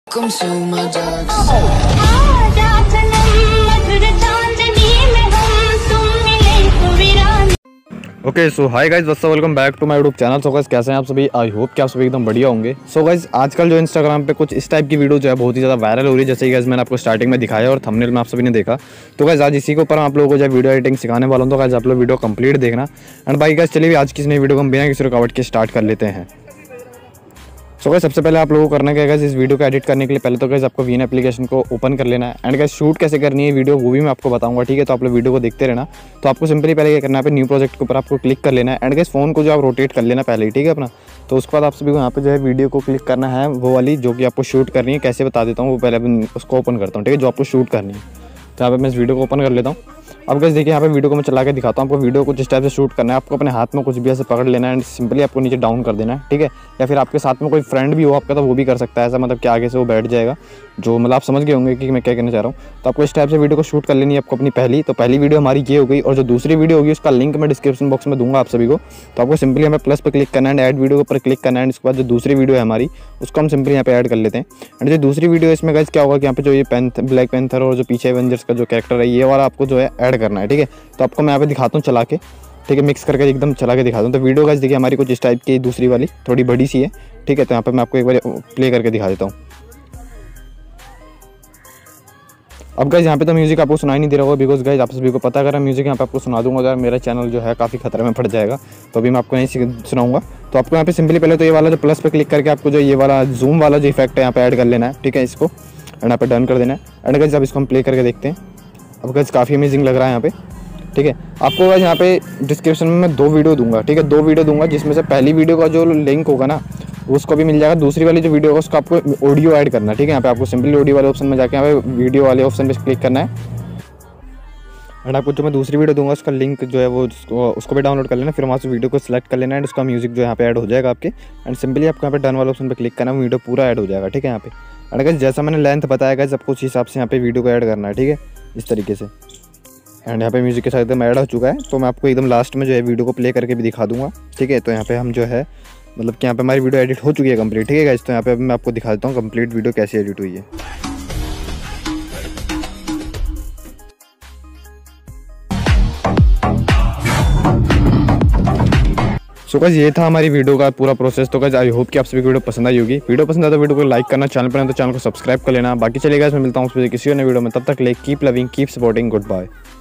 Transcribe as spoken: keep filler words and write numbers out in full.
Come to my dogs. Okay so hi guys what's up, welcome back to my YouTube channel. So guys कैसे हैं आप सभी? I hope कि आप सभी एकदम बढ़िया होंगे। सो गाइज आजकल जो इंस्टाग्राम पे कुछ इस टाइप की वीडियो जो है बहुत ही ज़्यादा वायरल हो रही है, जैसे कि गाइज मैंने आपको स्टार्टिंग में दिखाया और थंबनेल में आप सभी ने देखा। तो गाइज आज इसी के ऊपर आप लोगों को जो वीडियो एडिटिंग सिखाने वाला हूँ। तो गाइज आप लोग वीडियो कंप्लीट देखना। एंड बाई गाइज चलिए आज की नई वीडियो को हम बिना किसी रुकावट के स्टार्ट कर लेते हैं। सो गाइस सबसे पहले आप लोगों को करना क्या है गाइस, इस वीडियो को एडिट करने के लिए पहले तो गाइस आपको वीन एप्लीकेशन को ओपन कर लेना है। एंड गाइस शूट कैसे करनी है वीडियो वो भी मैं आपको बताऊंगा, ठीक है। तो आप लोग वीडियो को देखते रहना। तो आपको सिंपली पहले क्या करना है, पे न्यू प्रोजेक्ट के ऊपर आपको क्लिक कर लेना है। एंड गाइस फोन को जो आप रोटेट कर लेना पहले ही, ठीक है अपना। तो उसके बाद आप सभी को यहाँ पे जो है वीडियो को क्लिक करना है, वो वाली जो कि आपको शूट करनी है। कैसे बता देता हूँ, वो पहले उसको ओपन करता हूँ, ठीक है, जो आपको शूट करनी है। तो यहाँ पे मैं इस वीडियो को ओपन कर लेता हूँ। अब गाइस देखिए यहाँ पे वीडियो को मैं चला के दिखाता हूँ आपको। वीडियो को जिस टाइप से शूट करना है, आपको अपने हाथ में कुछ भी ऐसे पकड़ लेना है एंड सिंपली आपको नीचे डाउन कर देना है, ठीक है। या फिर आपके साथ में कोई फ्रेंड भी हो आपका तो वो भी कर सकता है ऐसा, मतलब कि आगे से वो बैठ जाएगा, जो मतलब आप समझ गए होंगे कि मैं क्या कहना चाह रहा हूँ। तो आपको इस टाइप से वीडियो को शूट कर लेनी है आपको अपनी पहली। तो पहली वीडियो हमारी ये हो गई, और जो दूसरी वीडियो होगी उसका लिंक मैं डिस्क्रिप्शन बॉक्स में दूंगा आप सभी को। तो आपको सिंपली हमें प्लस पर क्लिक करना है एंड ऐड वीडियो पर क्लिक करना है। इसके बाद जो दूसरी वीडियो है हमारी उसको हम सिंपली यहाँ पे ऐड कर लेते हैं। एंड जो दूसरी वीडियो है इसमें गाइस क्या होगा कि यहाँ पे जो ये पैंथर ब्लैक पैंथर और जो पीछे एवेंजर्स का जो कैरेक्टर है ये वाला आपको जो है ऐड करना है, ठीक है। तो आपको मैं यहाँ पे दिखाता हूँ चला के, ठीक है, मिक्स करके एकदम चला के दिखाता हूँ। तो वीडियो गाइस देखिए हमारी कुछ इस टाइप की दूसरी वाली थोड़ी बड़ी सी है, ठीक है। तो यहाँ पे मैं आपको एक बार प्ले करके दिखा देता हूँ। अब गाइस यहाँ पे तो म्यूजिक आपको सुनाई नहीं दे रहा होगा, बिकॉज गाइस आप सभी को पता, अगर मैं म्यूजिक यहाँ पे आपको सुना दूंगा तो मेरा चैनल जो है काफ़ी खतरे में पड़ जाएगा। तो अभी मैं आपको नहीं सुनाऊंगा। तो आपको यहाँ पे सिंपली पहले तो ये वाला जो प्लस पे क्लिक करके आपको जो ये वाला जूम वाला जो इफेक्ट है यहाँ पे ऐड कर लेना है, ठीक है। इसको एंड यहाँ पे डन कर देना है। एंड गाइस अब इसको हम प्ले करके देखते हैं। अब गाइस काफ़ी अमेजिंग लग रहा है यहाँ पे, ठीक है। आपको गाइस यहाँ पे डिस्क्रिप्शन में मैं दो वीडियो दूंगा, ठीक है, दो वीडियो दूंगा, जिसमें से पहली वीडियो का जो लिंक होगा ना उसको भी मिल जाएगा। दूसरी वाली जो वीडियो होगा उसका आपको ऑडियो ऐड करना है, ठीक है। यहाँ पे आपको सिंपली ऑडियो वाले ऑप्शन में जाके यहाँ पे वीडियो वाले ऑप्शन पे क्लिक करना है। एंड आपको जो मैं दूसरी वीडियो दूंगा उसका लिंक जो है वो उसको, उसको भी डाउनलोड कर लेना। फिर वहाँ से वीडियो को सिलेक्ट कर लेना है एंड उसका म्यूजिक जो यहाँ पे ऐड हो जाएगा आपके। एंड सिंपली आपको यहाँ पे डन वाले ऑप्शन पे क्लिक करना है, वीडियो पूरा ऐड हो जाएगा, ठीक है यहाँ पे। एंड गाइस जैसा मैंने लेंथ बताया गाइस आपको उस हिसाब से यहाँ पे वीडियो को ऐड करना है, ठीक है, इस तरीके से। एंड यहाँ पे म्यूजिक के साथ एकदम ऐड हो चुका है। तो मैं आपको एकदम लास्ट में जो है वीडियो को प्ले करके भी दिखा दूंगा, ठीक है। तो यहाँ पे हम जो है मतलब कि यहाँ पे हमारी वीडियो एडिट हो चुकी है कंप्लीट, ठीक है गाइस। तो यहाँ पे मैं आपको दिखा देता हूँ कंप्लीट वीडियो कैसे एडिट हुई है। सो गाइस ये था हमारी वीडियो का पूरा प्रोसेस। तो गाइस आई होप कि आप सभी को वीडियो पसंद आई होगी। वीडियो पसंद आया तो वीडियो को लाइक करना, चैनल पर तो चैनल को सब्सक्राइब कर लेना। बाकी चलिए गाइस मैं मिलता हूँ किसी और नए वीडियो में, तब तक ले keep loving keep supporting, good bye.